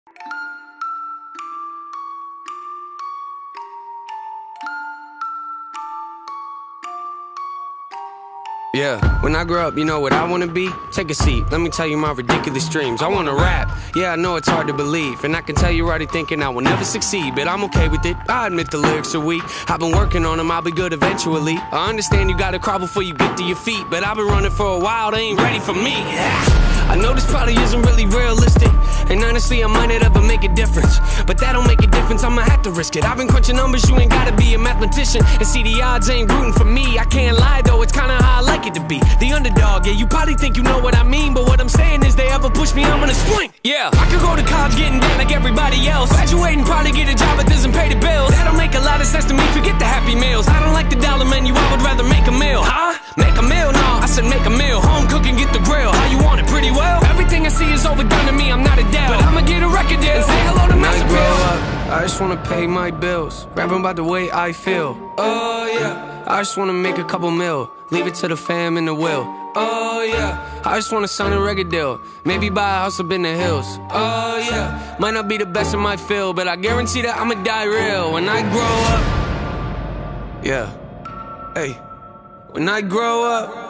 Yeah, when I grow up, you know what I wanna be? Take a seat, let me tell you my ridiculous dreams. I wanna rap, yeah, I know it's hard to believe, and I can tell you're already thinking I will never succeed, but I'm okay with it, I admit the lyrics are weak. I've been working on them, I'll be good eventually. I understand you gotta crawl before you get to your feet, but I've been running for a while, they ain't ready for me. I know this probably isn't really realistic, and honestly I might not ever make a difference, but that don't make a difference, I'ma have to risk it. I've been crunching numbers, you ain't gotta be a mathematician, and see the odds ain't rooting for me. I can't lie though, it's kinda how I like it to be the underdog. Yeah, you probably think you know what I mean, but what I'm saying is they ever push me, I'm gonna swing. Yeah, I could go to college getting down like everybody else, graduate and probably get a job that doesn't pay the bills. That don't make a lot of sense to me, forget the happy meals. I don't like the dollar menu, I would rather make a meal. Huh? Make a meal? No, I said make a meal. Home cooking, get the grill. How you want it? Pretty well. Everything I see is overdone to me, I'm not a Adele, but I'ma get a record deal and say hello to Master Bill. When I grow up, I just wanna pay my bills, rapping about the way I feel. Oh yeah, I just wanna make a couple mil, leave it to the fam and the will. Oh yeah, I just wanna sign a record deal, maybe buy a house up in the hills. Oh yeah, might not be the best in my field, but I guarantee that I'ma die real when I grow up. Yeah, hey, when I grow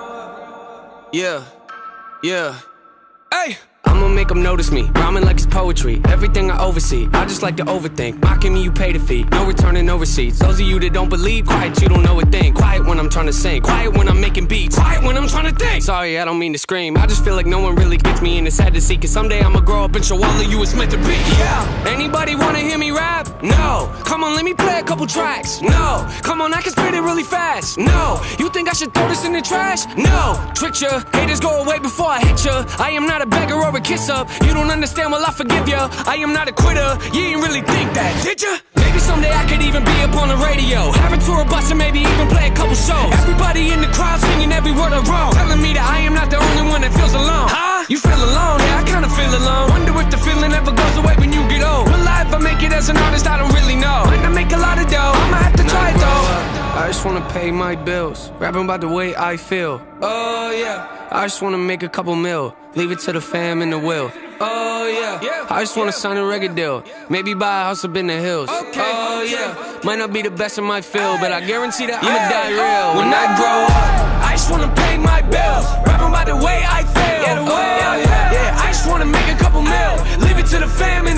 up. Yeah, yeah, hey, I'ma make them notice me, rhyming like it's poetry. Everything I oversee, I just like to overthink. Mocking me, you pay the fee, no returning, no receipts. Those of you that don't believe, quiet, you don't know a thing. Quiet when I'm trying to sing, quiet when I'm making beats, quiet when I'm trying to think. Sorry, I don't mean to scream, I just feel like no one really gets me, and it's sad to see, cause someday I'ma grow up and show all of you it's meant to be. Yeah, anybody wanna hear me rap? No. Come on, let me play a couple tracks. No. Come on, I can spit it really fast. No. You think I should throw this in the trash? No. Trick ya, haters go away before I hit ya. I am not a beggar or a kiss up. You don't understand, well I forgive ya. I am not a quitter, you ain't really think that, did ya? Maybe someday I could even be up on the radio, have a tour bus and maybe even play a couple shows. Everybody in the crowd singing every word I wrote, telling me that I am not the only one that feels alone. Huh? You feel alone? Yeah, I kinda feel alone. Wonder if the feeling ever goes away when you get old. Will I ever make it as an artist? I don't really know. Might not make a lot of dough, I'ma have to try it though. I just wanna pay my bills, rapping about the way I feel. Oh yeah, I just wanna make a couple mil, leave it to the fam and the will. Oh yeah, I just wanna sign a record deal, maybe buy a house up in the hills. Oh yeah, might not be the best in my field, but I guarantee that I'ma die real when I grow up. I just wanna pay my bills, rapping about the way I feel. Oh yeah, I just wanna make a couple mil, leave it to the fam